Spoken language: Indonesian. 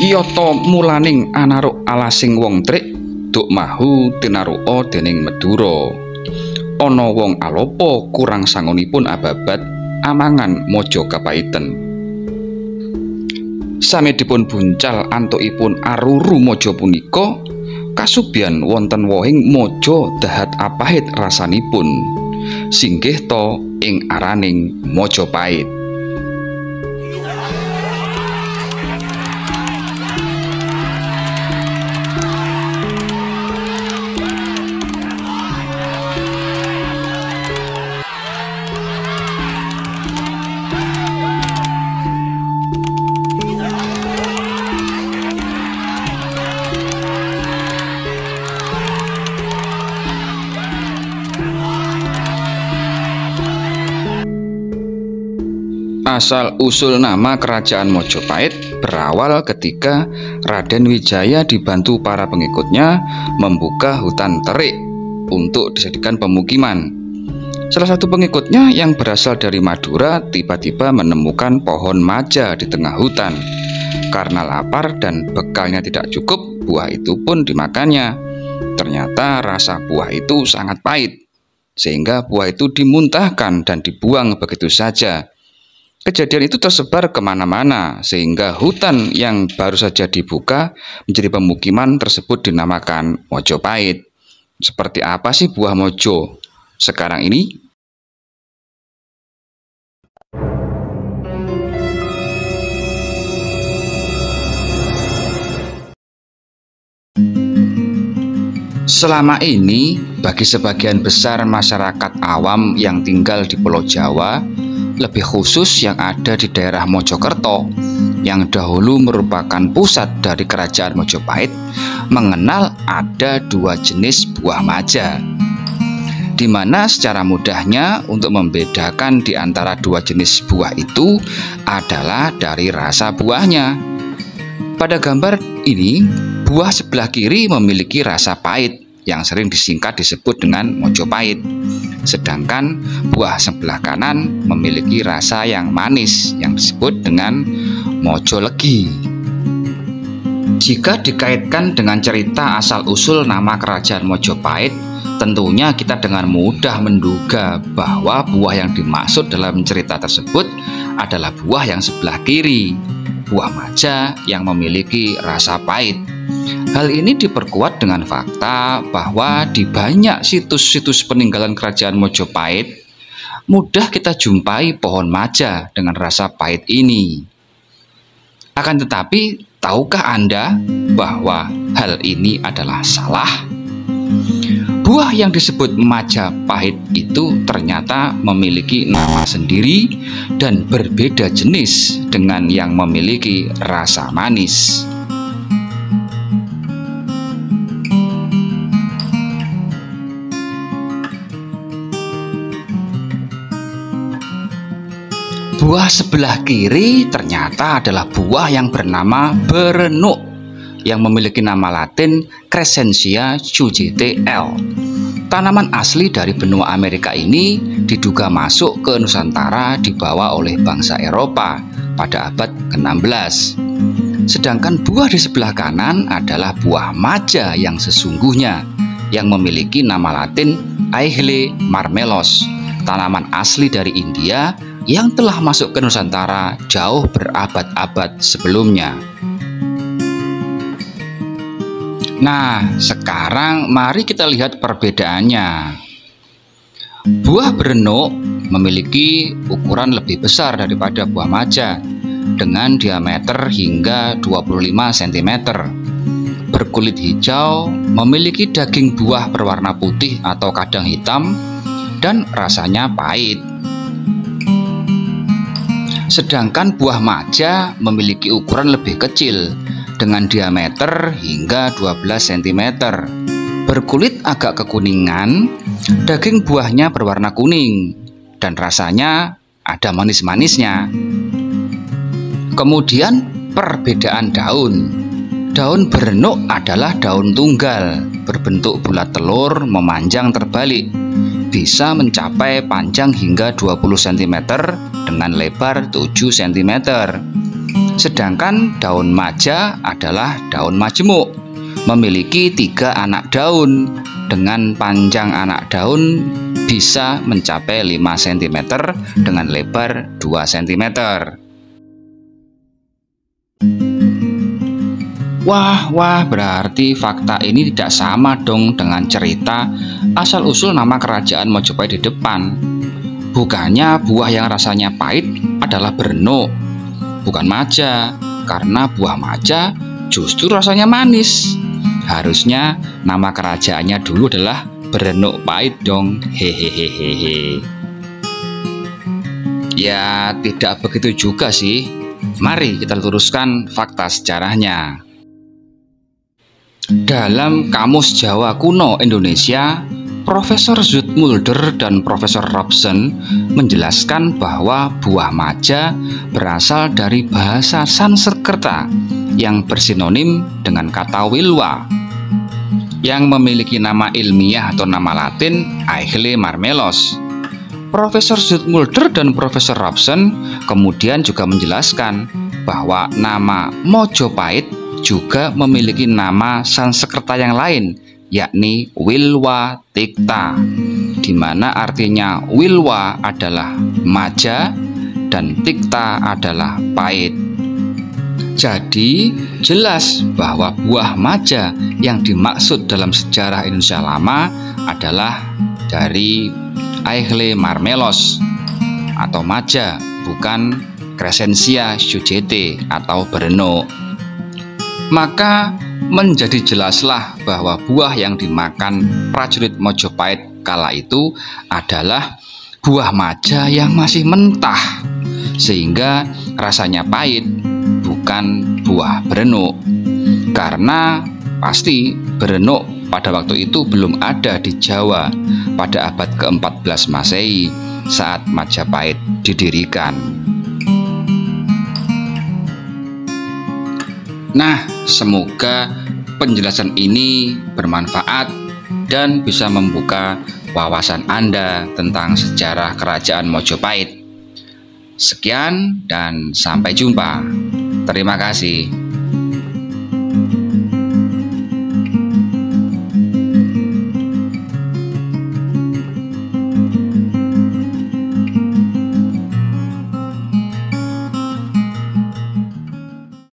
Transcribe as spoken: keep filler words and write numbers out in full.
Kiyata mulaning anaruk alasing wong trik duk mahu tinaruka dening Madura. Ana wong alapa kurang sangonipun ababat amangan Majapahiten. Sami dipun buncal antukipun aruru maja punika kasubian wonten wohing maja dahat apahit rasanipun singgih ta ing araning Majapahit. Asal-usul nama kerajaan Majapahit berawal ketika Raden Wijaya dibantu para pengikutnya membuka hutan terik untuk dijadikan pemukiman. Salah satu pengikutnya yang berasal dari Madura tiba-tiba menemukan pohon maja di tengah hutan. Karena lapar dan bekalnya tidak cukup, buah itu pun dimakannya. Ternyata rasa buah itu sangat pahit, sehingga buah itu dimuntahkan dan dibuang begitu saja. Kejadian itu tersebar kemana-mana sehingga hutan yang baru saja dibuka menjadi pemukiman tersebut dinamakan Majapahit. Seperti apa sih buah mojo sekarang ini? Selama ini, bagi sebagian besar masyarakat awam yang tinggal di Pulau Jawa, lebih khusus yang ada di daerah Mojokerto yang dahulu merupakan pusat dari kerajaan Majapahit, mengenal ada dua jenis buah maja, di mana secara mudahnya untuk membedakan di antara dua jenis buah itu adalah dari rasa buahnya. Pada gambar ini, buah sebelah kiri memiliki rasa pahit yang sering disingkat disebut dengan Mojopahit. Sedangkan buah sebelah kanan memiliki rasa yang manis yang disebut dengan Mojolegi. Jika dikaitkan dengan cerita asal-usul nama kerajaan Majapahit, tentunya kita dengan mudah menduga bahwa buah yang dimaksud dalam cerita tersebut adalah buah yang sebelah kiri, buah maja yang memiliki rasa pahit. Hal ini diperkuat dengan fakta bahwa di banyak situs-situs peninggalan kerajaan Majapahit mudah kita jumpai pohon maja dengan rasa pahit ini. Akan tetapi, tahukah Anda bahwa hal ini adalah salah? Buah yang disebut Majapahit itu ternyata memiliki nama sendiri dan berbeda jenis dengan yang memiliki rasa manis. Buah sebelah kiri ternyata adalah buah yang bernama berenuk yang memiliki nama Latin Crescentia Cucutet L. Tanaman asli dari benua Amerika ini diduga masuk ke Nusantara dibawa oleh bangsa Eropa pada abad ke enam belas. Sedangkan buah di sebelah kanan adalah buah maja yang sesungguhnya yang memiliki nama Latin Aegle marmelos, tanaman asli dari India yang telah masuk ke Nusantara jauh berabad-abad sebelumnya. Nah, sekarang mari kita lihat perbedaannya. Buah berenuk memiliki ukuran lebih besar daripada buah maja dengan diameter hingga dua puluh lima sentimeter. Berkulit hijau, memiliki daging buah berwarna putih atau kadang hitam, dan rasanya pahit. Sedangkan buah maja memiliki ukuran lebih kecil dengan diameter hingga dua belas sentimeter. Berkulit agak kekuningan, daging buahnya berwarna kuning, dan rasanya ada manis-manisnya. Kemudian perbedaan daun. Daun berenuk adalah daun tunggal, berbentuk bulat telur memanjang terbalik. Bisa mencapai panjang hingga dua puluh sentimeter dengan lebar tujuh sentimeter. Sedangkan daun maja adalah daun majemuk, memiliki tiga anak daun dengan panjang anak daun bisa mencapai lima sentimeter dengan lebar dua sentimeter. Wah, wah, berarti fakta ini tidak sama dong dengan cerita asal-usul nama kerajaan Mojopahit di depan. Bukannya buah yang rasanya pahit adalah berenuk, bukan maja, karena buah maja justru rasanya manis. Harusnya nama kerajaannya dulu adalah berenuk pahit dong, hehehehe. Ya, tidak begitu juga sih. Mari kita luruskan fakta sejarahnya. Dalam Kamus Jawa Kuno Indonesia, Profesor Zoetmulder dan Profesor Robson menjelaskan bahwa buah maja berasal dari bahasa Sanskerta yang bersinonim dengan kata wilwa, yang memiliki nama ilmiah atau nama latin Aegle marmelos. Profesor Zoetmulder dan Profesor Robson kemudian juga menjelaskan bahwa nama Mojopahit juga memiliki nama Sanskerta yang lain, yakni Wilwa Tikta, di mana artinya Wilwa adalah maja dan Tikta adalah pahit. Jadi jelas bahwa buah maja yang dimaksud dalam sejarah Indonesia lama adalah dari Aegle marmelos atau maja, bukan Crescentia sujete atau berenuk. Maka menjadi jelaslah bahwa buah yang dimakan prajurit Mojopahit kala itu adalah buah maja yang masih mentah, sehingga rasanya pahit, bukan buah berenuk. Karena pasti berenuk pada waktu itu belum ada di Jawa pada abad keempat belas Masehi saat Majapahit didirikan. Nah, semoga penjelasan ini bermanfaat dan bisa membuka wawasan Anda tentang sejarah Kerajaan Mojopahit. Sekian dan sampai jumpa. Terima kasih.